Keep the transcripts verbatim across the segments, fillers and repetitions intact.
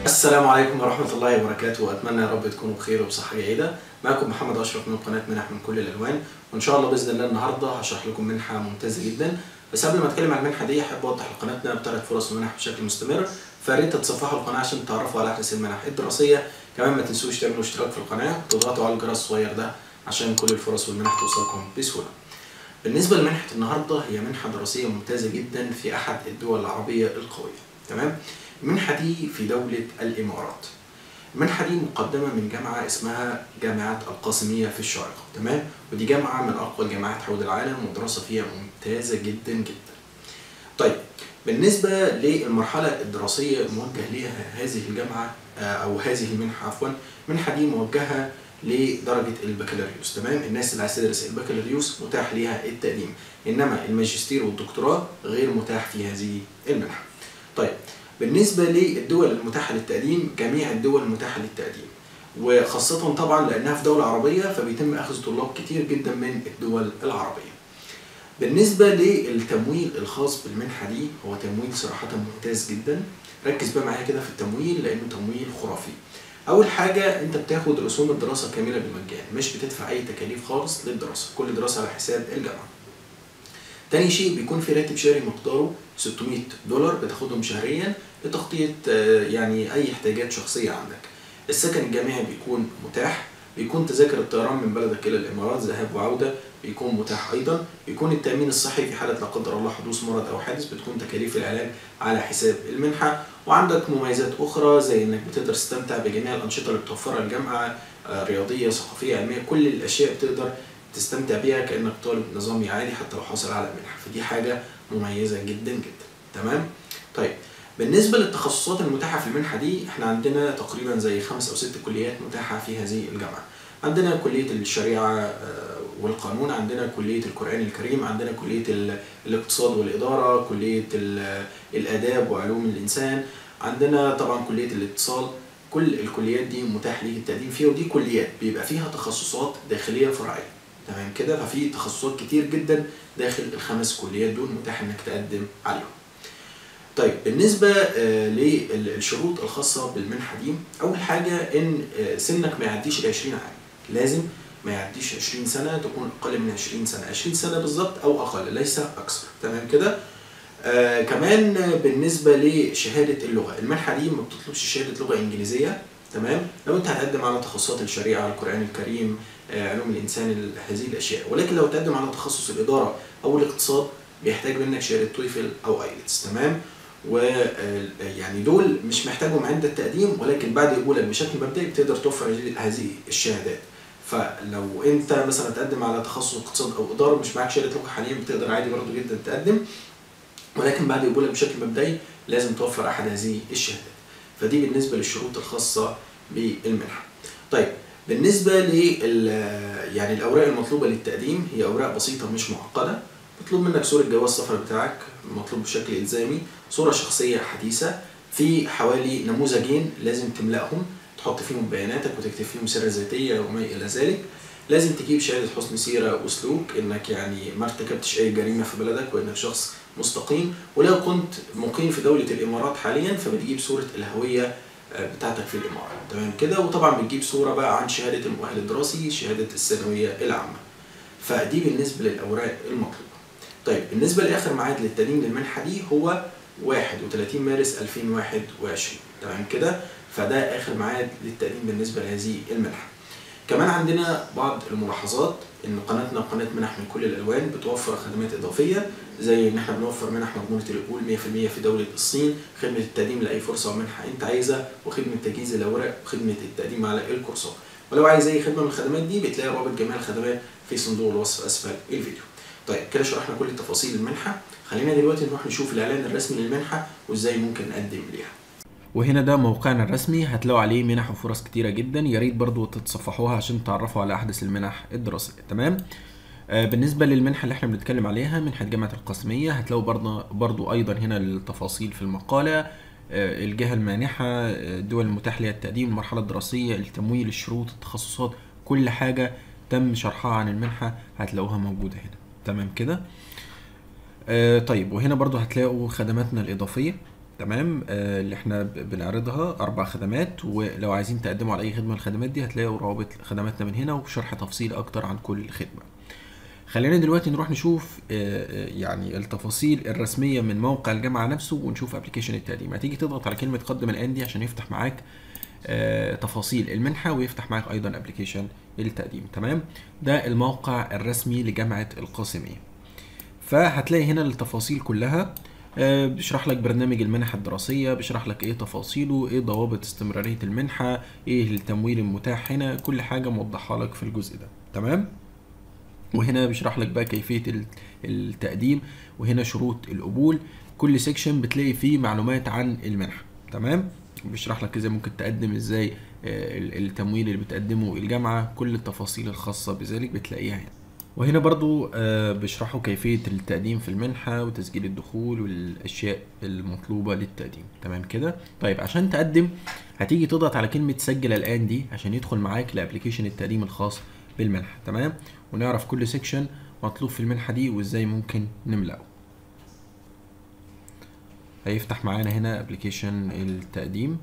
السلام عليكم ورحمة الله وبركاته، وأتمنى يا رب تكونوا بخير وبصحة جيدة. معكم محمد أشرف من قناة منح من كل الألوان، وإن شاء الله بإذن الله النهاردة هشرح لكم منحة ممتازة جدا. بس قبل ما أتكلم عن المنحة دي أحب أوضح لقناتنا بثلاث فرص ومنح بشكل مستمر، فياريت تتصفحوا القناة عشان تعرفوا على أحدث المنح الدراسية. كمان ما تنسوش تعملوا اشتراك في القناة وتضغطوا على الجرس الصغير ده عشان كل الفرص والمنح توصلكم بسهولة. بالنسبة لمنحة النهاردة هي منحة دراسية ممتازة جدا في أحد الدول العربية القوية. تمام؟ المنحة دي في دولة الإمارات. المنحة دي مقدمة من جامعة اسمها جامعة القاسمية في الشارقة، تمام؟ ودي جامعة من أقوى الجامعات حول العالم والدراسة فيها ممتازة جدا جدا. طيب، بالنسبة للمرحلة الدراسية الموجه لها هذه الجامعة أو هذه المنحة عفوا، المنحة دي موجهة لدرجة البكالوريوس، تمام؟ الناس اللي عايزة تدرس البكالوريوس متاح ليها التقديم، إنما الماجستير والدكتوراه غير متاح في هذه المنحة. طيب، بالنسبة للدول المتاحة للتقديم، جميع الدول متاحة للتقديم، وخاصة طبعا لأنها في دولة عربية فبيتم أخذ طلاب كتير جدا من الدول العربية. بالنسبة للتمويل الخاص بالمنحة دي، هو تمويل صراحة ممتاز جدا. ركز بقى معايا كده في التمويل لأنه تمويل خرافي. أول حاجة، أنت بتاخد رسوم الدراسة كاملة بالمجان، مش بتدفع أي تكاليف خالص للدراسة، كل دراسة على حساب الجامعة. تاني شيء، بيكون في راتب شهري مقداره ستمائة دولار بتاخدهم شهريا لتغطية يعني أي احتياجات شخصية عندك. السكن الجامعي بيكون متاح، بيكون تذاكر الطيران من بلدك إلى الإمارات ذهاب وعودة بيكون متاح أيضا، بيكون التأمين الصحي في حالة لا قدر الله حدوث مرض أو حادث بتكون تكاليف العلاج على حساب المنحة، وعندك مميزات أخرى زي إنك بتقدر تستمتع بجميع الأنشطة اللي بتوفرها الجامعة، رياضية ثقافية علمية، كل الأشياء بتقدر تستمتع بيها كأنك طالب نظامي عادي حتى لو حاصل على منحة، فدي حاجة مميزة جدا جدا. تمام؟ طيب، بالنسبة للتخصصات المتاحة في المنحة دي، احنا عندنا تقريبا زي خمس أو ست كليات متاحة في هذه الجامعة. عندنا كلية الشريعة والقانون، عندنا كلية القرآن الكريم، عندنا كلية الاقتصاد والإدارة، كلية الآداب وعلوم الإنسان، عندنا طبعا كلية الاتصال. كل الكليات دي متاح ليك التقديم فيها، ودي كليات بيبقى فيها تخصصات داخلية فرعية. تمام كده؟ ففي تخصصات كتير جدا داخل الخمس كليات دول متاح انك تقدم عليهم. طيب، بالنسبة للشروط الخاصة بالمنحة دي، أول حاجة إن سنك ما يعديش ال عشرين عام، لازم ما يعديش عشرين سنة، تكون أقل من عشرين سنة، عشرين سنة بالظبط أو أقل ليس أكثر. تمام كده؟ آه كمان بالنسبة لشهادة اللغة، المنحة دي ما بتطلبش شهادة لغة إنجليزية. تمام؟ لو أنت هتقدم على تخصصات الشريعة، القرآن الكريم، آه علوم الإنسان، هذه الأشياء، ولكن لو تقدم على تخصص الإدارة أو الاقتصاد بيحتاج منك شهادة تويفل أو آيلتس. تمام؟ ويعني دول مش محتاجهم عند التقديم، ولكن بعد قبولك بشكل مبدئي بتقدر توفر هذه الشهادات. فلو انت مثلا تقدم على تخصص اقتصاد او اداره مش معاك شهاده لغه حاليا، بتقدر عادي برضه جدا تقدم، ولكن بعد قبولك بشكل مبدئي لازم توفر احد هذه الشهادات. فدي بالنسبه للشروط الخاصه بالمنحه. طيب، بالنسبه لل يعني الاوراق المطلوبه للتقديم، هي اوراق بسيطه مش معقده. مطلوب منك صوره جواز السفر بتاعك مطلوب بشكل الزامي، صوره شخصيه حديثه، في حوالي نموذجين لازم تملاهم تحط فيهم بياناتك وتكتب فيهم سيرة ذاتية وما إلى ذلك. لازم تجيب شهادة حسن سيرة وسلوك، إنك يعني ما ارتكبتش أي جريمة في بلدك وإنك شخص مستقيم، ولو كنت مقيم في دولة الإمارات حاليا فبتجيب صورة الهوية بتاعتك في الإمارات. تمام كده؟ وطبعا بتجيب صورة بقى عن شهادة المؤهل الدراسي، شهادة الثانوية العامة. فدي بالنسبة للأوراق المطلوبة. طيب، بالنسبة لآخر ميعاد للتقديم للمنحة دي هو واحد وثلاثين مارس ألفين وواحد وعشرين. تمام كده؟ فده آخر ميعاد للتقديم بالنسبة لهذه المنحة. كمان عندنا بعض الملاحظات، إن قناتنا قناة منح من كل الألوان، بتوفر خدمات إضافية زي إن إحنا بنوفر منح مضمونة القبول مية في المية في دولة الصين، خدمة التقديم لأي فرصة ومنحة أنت عايزها، وخدمة تجهيز الأوراق، وخدمة التقديم على الكورسات. ولو عايز أي خدمة من الخدمات دي بتلاقي رابط جميع الخدمات في صندوق الوصف أسفل الفيديو. طيب كده شرحنا كل تفاصيل المنحة، خلينا دلوقتي نروح نشوف الإعلان الرسمي للمنحة وإزاي ممكن نقدم ليها. وهنا ده موقعنا الرسمي، هتلاقوا عليه منح وفرص كتيرة جدا، يا ريت برضو تتصفحوها عشان تعرفوا على احدث المنح الدراسية. تمام؟ آه بالنسبة للمنحة اللي احنا بنتكلم عليها، منحة جامعة القاسمية، هتلاقوا برضو, برضو ايضا هنا التفاصيل في المقالة، آه الجهة المانحة، الدول المتاح لها التقديم، المرحلة الدراسية، التمويل، الشروط، التخصصات، كل حاجة تم شرحها عن المنحة هتلاقوها موجودة هنا. تمام كده؟ آه طيب، وهنا برضو هتلاقوا خدماتنا الإضافية. تمام. آه اللي احنا ب- بنعرضها اربع خدمات، ولو عايزين تقدموا على اي خدمه من الخدمات دي هتلاقوا روابط خدماتنا من هنا وشرح تفصيلي اكتر عن كل خدمه. خلينا دلوقتي نروح نشوف آه، آه، يعني التفاصيل الرسميه من موقع الجامعه نفسه، ونشوف ابلكيشن التقديم. هتيجي تضغط على كلمه قدم الان دي عشان يفتح معاك آه، تفاصيل المنحه، ويفتح معاك ايضا ابلكيشن التقديم. تمام، ده الموقع الرسمي لجامعه القاسميه. فهتلاقي هنا التفاصيل كلها، آه، بيشرح لك برنامج المنح الدراسية، بيشرح لك ايه تفاصيله، ايه ضوابط استمرارية المنحة، ايه التمويل المتاح هنا، كل حاجة موضحها لك في الجزء ده. تمام، وهنا بيشرح لك بقى كيفية ال- التقديم، وهنا شروط القبول. كل سيكشن بتلاقي فيه معلومات عن المنحة. تمام، بيشرح لك ازاي ممكن تقدم، ازاي آه، ال- التمويل اللي بتقدمه الجامعة، كل التفاصيل الخاصة بذلك بتلاقيها هنا. وهنا برضو آه، بيشرحوا كيفية التقديم في المنحة وتسجيل الدخول والأشياء المطلوبة للتقديم. تمام كده. طيب عشان تقدم هتيجي تضغط على كلمة سجل الآن دي عشان يدخل معاك لأبليكيشن التقديم الخاص بالمنحة. تمام، ونعرف كل سيكشن مطلوب في المنحة دي وازاي ممكن نملأه. هيفتح معانا هنا ابليكيشن التقديم.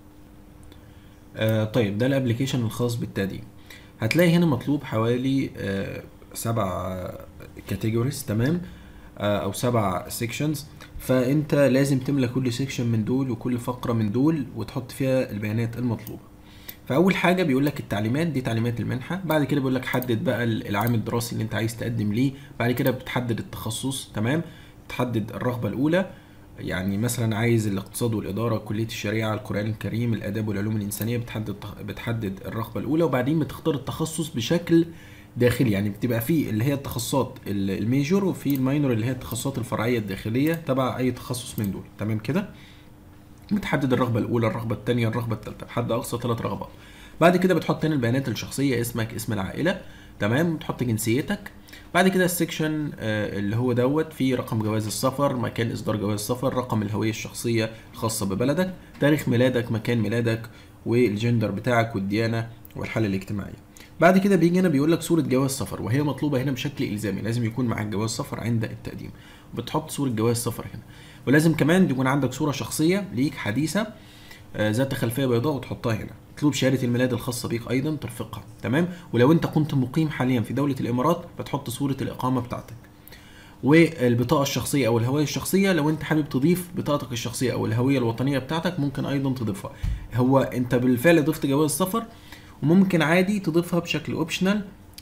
آه طيب ده الابليكيشن الخاص بالتقديم. هتلاقي هنا مطلوب حوالي آه سبع كاتيجوريز. تمام، آه او سبع سيكشنز، فانت لازم تملى كل سيكشن من دول وكل فقرة من دول وتحط فيها البيانات المطلوبة. فاول حاجه بيقول لك التعليمات، دي تعليمات المنحه. بعد كده بيقول لك حدد بقى العام الدراسي اللي انت عايز تقدم ليه. بعد كده بتحدد التخصص. تمام، تحدد الرغبه الاولى، يعني مثلا عايز الاقتصاد والاداره، كليه الشريعه، القران الكريم، الاداب والعلوم الانسانيه، بتحدد بتحدد الرغبه الاولى، وبعدين بتختار التخصص بشكل داخلي. يعني بتبقى فيه اللي هي التخصصات الميجور، وفي الماينور اللي هي التخصصات الفرعيه الداخليه تبع اي تخصص من دول. تمام كده. بتحدد الرغبه الاولى، الرغبه الثانيه، الرغبه الثالثه، بحد اقصى ثلاث رغبات. بعد كده بتحط هنا البيانات الشخصيه، اسمك، اسم العائله. تمام، بتحط جنسيتك. بعد كده السكشن آه اللي هو دوت فيه رقم جواز السفر، مكان اصدار جواز السفر، رقم الهويه الشخصيه الخاصه ببلدك، تاريخ ميلادك، مكان ميلادك، والجندر بتاعك، والديانه، والحاله الاجتماعيه. بعد كده بيجي هنا بيقول لك صوره جواز سفر، وهي مطلوبه هنا بشكل الزامي، لازم يكون معاك جواز سفر عند التقديم. وبتحط صوره جواز سفر هنا، ولازم كمان يكون عندك صوره شخصيه ليك حديثه آه، ذات خلفيه بيضاء وتحطها هنا. مطلوب شهاده الميلاد الخاصه بيك ايضا ترفقها. تمام، ولو انت كنت مقيم حاليا في دوله الامارات بتحط صوره الاقامه بتاعتك، والبطاقه الشخصيه او الهويه الشخصيه. لو انت حابب تضيف بطاقتك الشخصيه او الهويه الوطنيه بتاعتك ممكن ايضا تضيفها. هو انت بالفعل ضفت جواز سفر، وممكن عادي تضيفها بشكل اوبشنال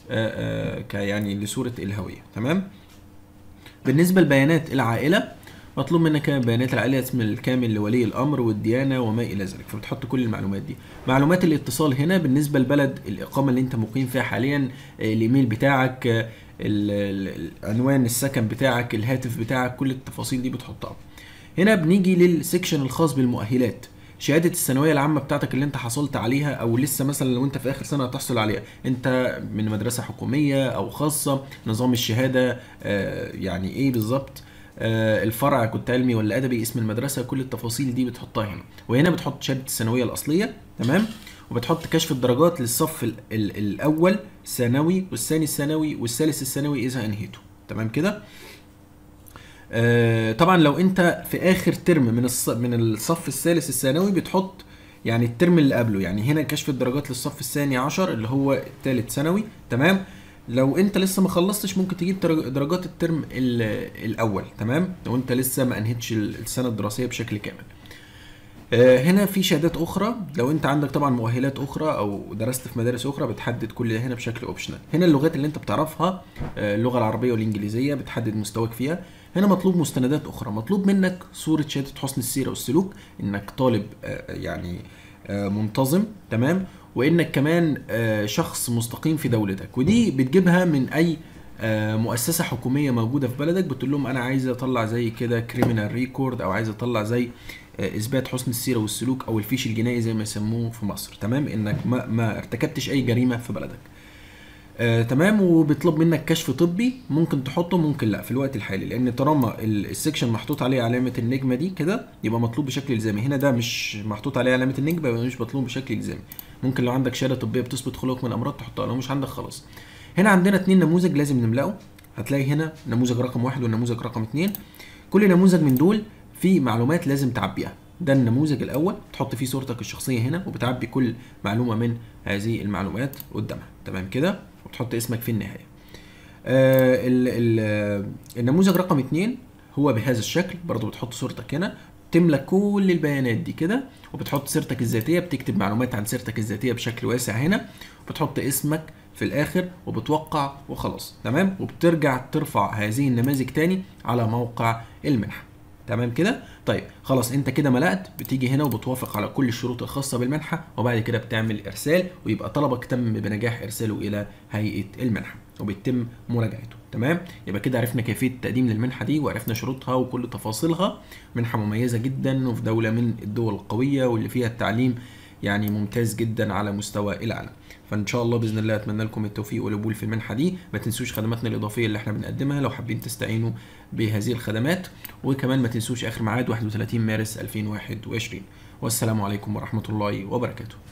يعني لصوره الهويه. تمام. بالنسبه لبيانات العائله، مطلوب منك بيانات العائله، اسم الكامل لولي الامر، والديانه، وما الى ذلك. فبتحط كل المعلومات دي. معلومات الاتصال هنا بالنسبه لبلد الاقامه اللي انت مقيم فيها حاليا، آه، الايميل بتاعك، آه، ال- ال- عنوان السكن بتاعك، الهاتف بتاعك، كل التفاصيل دي بتحطها. هنا بنيجي للسكشن الخاص بالمؤهلات، شهاده الثانويه العامه بتاعتك اللي انت حصلت عليها، او لسه مثلا لو انت في اخر سنه هتحصل عليها، انت من مدرسه حكوميه او خاصه، نظام الشهاده آه، يعني ايه بالظبط، آه، الفرع كنت علمي ولا ادبي، اسم المدرسه، كل التفاصيل دي بتحطها هنا. وهنا بتحط شهاده الثانويه الاصليه. تمام، وبتحط كشف الدرجات للصف ال ال الاول ثانوي، والثاني الثانوي، والثالث الثانوي اذا انهيته. تمام كده. آه، طبعا لو انت في اخر ترم من الص... من الصف الثالث الثانوي بتحط يعني الترم اللي قبله. يعني هنا كشف الدرجات للصف الثاني عشر اللي هو الثالث ثانوي. تمام، لو انت لسه ما خلصتش ممكن تجيب درج- درجات الترم ال- الاول. تمام، لو انت لسه ما انهيتش السنه الدراسيه بشكل كامل. آه، هنا في شهادات اخرى، لو انت عندك طبعا مؤهلات اخرى او درست في مدارس اخرى بتحدد كل ده هنا بشكل اوبشنال. هنا اللغات اللي انت بتعرفها، آه، اللغه العربيه والانجليزيه بتحدد مستواك فيها. هنا مطلوب مستندات اخرى، مطلوب منك صوره شهاده حسن السيره والسلوك، انك طالب آه، يعني آه، منتظم. تمام، وانك كمان آه، شخص مستقيم في دولتك، ودي بتجيبها من اي آه، مؤسسه حكوميه موجوده في بلدك. بتقول لهم انا عايز اطلع زي كده كريمنال ريكورد، او عايز اطلع زي آه، اثبات حسن السيره والسلوك، او الفيش الجنائي زي ما يسموه في مصر. تمام، انك ما, ما ارتكبتش اي جريمه في بلدك. آه، تمام، وبيطلب منك كشف طبي، ممكن تحطه ممكن لا في الوقت الحالي، لان طالما ال- السكشن محطوط عليه علامه النجمه دي كده يبقى مطلوب بشكل الزامي. هنا ده مش محطوط عليه علامه النجمه يبقى مش مطلوب بشكل الزامي. ممكن لو عندك شهاده طبيه بتثبت خلوك من الامراض تحطها، لو مش عندك خلاص. هنا عندنا اتنين نموذج لازم نملاه. هتلاقي هنا نموذج رقم واحد والنموذج رقم اتنين. كل نموذج من دول في معلومات لازم تعبيها. ده النموذج الاول، تحط فيه صورتك الشخصيه هنا وبتعبي كل معلومه من هذه المعلومات قدامها، تمام كده، وتحط اسمك في النهايه. آه ال ال النموذج رقم اتنين هو بهذا الشكل، برضو بتحط صورتك هنا، تملى كل البيانات دي كده، وبتحط سيرتك الذاتيه، بتكتب معلومات عن سيرتك الذاتيه بشكل واسع هنا، وبتحط اسمك في الاخر وبتوقع وخلاص، تمام. وبترجع ترفع هذه النماذج تاني على موقع المنحه، تمام كده. طيب خلاص انت كده ملأت، بتيجي هنا وبتوافق على كل الشروط الخاصه بالمنحه، وبعد كده بتعمل ارسال، ويبقى طلبك تم بنجاح ارساله الى هيئه المنحه وبيتم مراجعته، تمام. يبقى كده عرفنا كيفيه التقديم للمنحه دي، وعرفنا شروطها وكل تفاصيلها. منحه مميزه جدا، وفي دوله من الدول القويه واللي فيها التعليم يعني ممتاز جدا على مستوى العالم. فان شاء الله باذن الله اتمنى لكم التوفيق والقبول في المنحه دي. ما تنسوش خدماتنا الاضافيه اللي احنا بنقدمها لو حابين تستعينوا بهذه الخدمات، وكمان ما تنسوش اخر ميعاد واحد وثلاثين مارس ألفين وواحد وعشرين. والسلام عليكم ورحمه الله وبركاته.